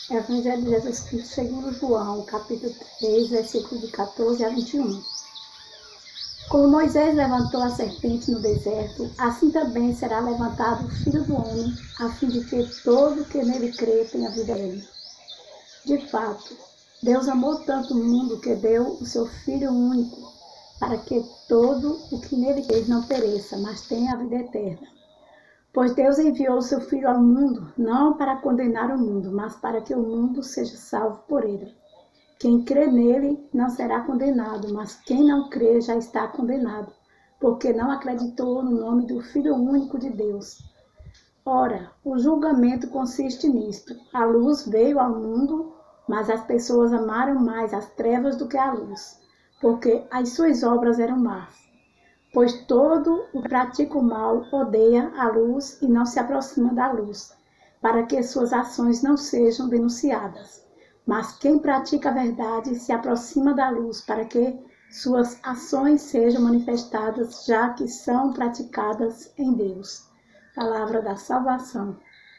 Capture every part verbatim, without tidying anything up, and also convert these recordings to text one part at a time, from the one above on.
Evangelho de Jesus Cristo segundo João, capítulo três, versículos de quatorze a vinte e um. Como Moisés levantou a serpente no deserto, assim também será levantado o Filho do Homem, a fim de que todo que nele crê tenha vida eterna. De fato, Deus amou tanto o mundo que deu o seu Filho único, para que todo o que nele crê não pereça, mas tenha a vida eterna. Pois Deus enviou o seu Filho ao mundo, não para condenar o mundo, mas para que o mundo seja salvo por ele. Quem crê nele não será condenado, mas quem não crê já está condenado, porque não acreditou no nome do Filho único de Deus. Ora, o julgamento consiste nisto: a luz veio ao mundo, mas as pessoas amaram mais as trevas do que a luz, porque as suas obras eram más. Pois todo o que pratica o mal odeia a luz e não se aproxima da luz, para que suas ações não sejam denunciadas. Mas quem pratica a verdade se aproxima da luz, para que suas ações sejam manifestadas, já que são praticadas em Deus. Palavra da salvação.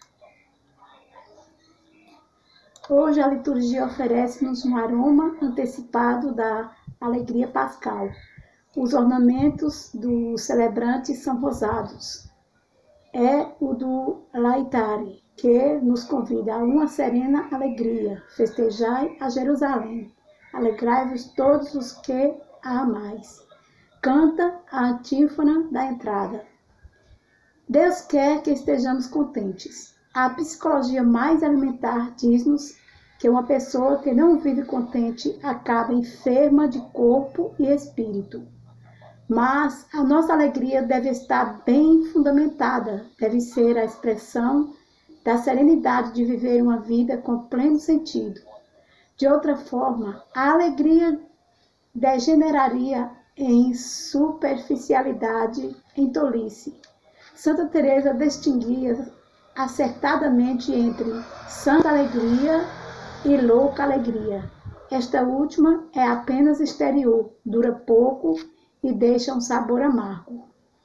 Hoje a liturgia oferece-nos um aroma antecipado da alegria pascal. Os ornamentos do celebrante são rosados. É o do Laetare, que nos convida a uma serena alegria. Festejai a Jerusalém. Alegrai-vos todos os que a amais. Canta a antífona da entrada. Deus quer que estejamos contentes. A psicologia mais elementar diz-nos que uma pessoa que não vive contente acaba enferma de corpo e espírito. Mas a nossa alegria deve estar bem fundamentada, deve ser a expressão da serenidade de viver uma vida com pleno sentido. De outra forma, a alegria degeneraria em superficialidade, em tolice. Santa Teresa distinguia acertadamente entre santa alegria e louca alegria. Esta última é apenas exterior, dura pouco e deixa um sabor amargo.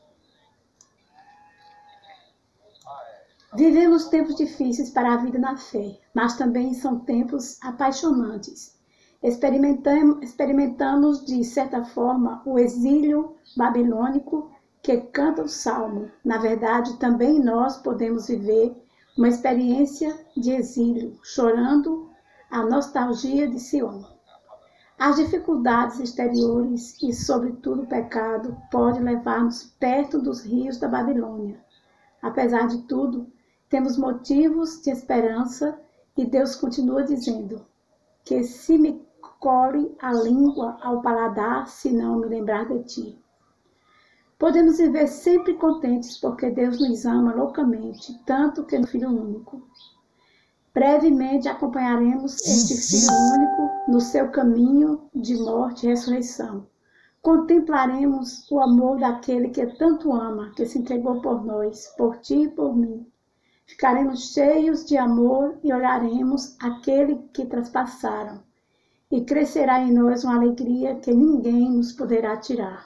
Vivemos tempos difíceis para a vida na fé, mas também são tempos apaixonantes. Experimentamos, experimentamos de certa forma, o exílio babilônico que canta o Salmo. Na verdade, também nós podemos viver uma experiência de exílio, chorando a nostalgia de Sião. As dificuldades exteriores e, sobretudo, o pecado pode levar-nos perto dos rios da Babilônia. Apesar de tudo, temos motivos de esperança e Deus continua dizendo que se me colhe a língua ao paladar, se não me lembrar de ti. Podemos viver sempre contentes porque Deus nos ama loucamente, tanto que no Filho único. Brevemente acompanharemos este Filho único no seu caminho de morte e ressurreição. Contemplaremos o amor daquele que tanto ama, que se entregou por nós, por ti e por mim. Ficaremos cheios de amor e olharemos aquele que traspassaram. E crescerá em nós uma alegria que ninguém nos poderá tirar.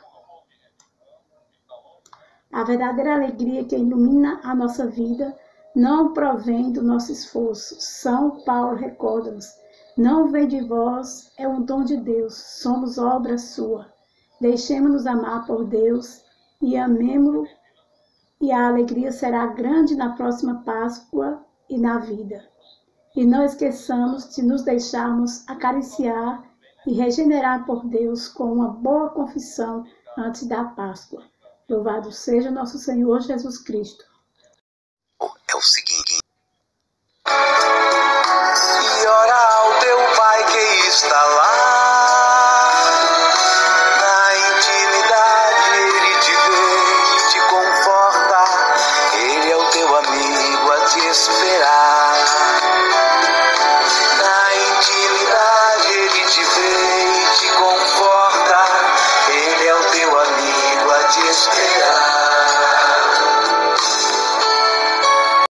A verdadeira alegria que ilumina a nossa vida não provém do nosso esforço. São Paulo recorda-nos: não vem de vós, é um dom de Deus, somos obra sua. Deixemos-nos amar por Deus e amemo-lo, e a alegria será grande na próxima Páscoa e na vida. E não esqueçamos de nos deixarmos acariciar e regenerar por Deus com uma boa confissão antes da Páscoa. Louvado seja nosso Senhor Jesus Cristo.